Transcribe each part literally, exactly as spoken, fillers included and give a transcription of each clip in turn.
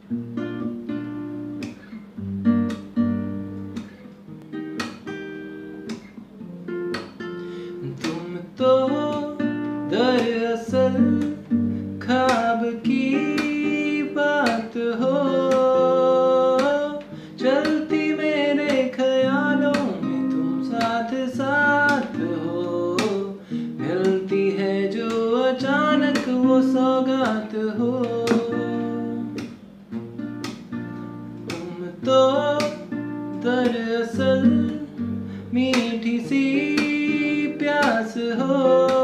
तुम तो दरअसल ख्वाब की बात हो, चलती मेरे ख्यालों में तुम साथ साथ हो, मिलती है जो अचानक वो सौगात हो। तुम तो दरअसल मीठी सी प्यास हो,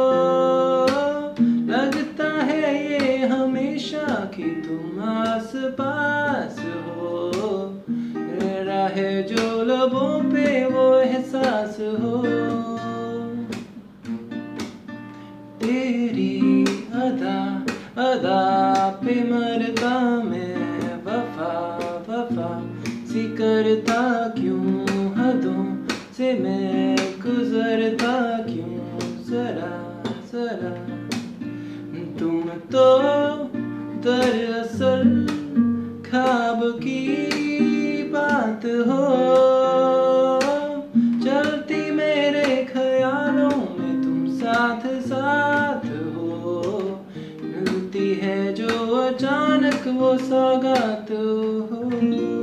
लगता है ये हमेशा कि तुम आस पास हो, मेरा है जो लबों पे वो एहसास हो। तेरी अदा अदा पे मरता मैं, वफा वफा सी करता क्यों, हदों से मैं गुजरता क्यों जरा जरा। तुम तो दरअसल ख्वाब की बात हो, चलती मेरे ख्यालों में तुम साथ साथ हो, मिलती है जो अचानक वो सौगात हो।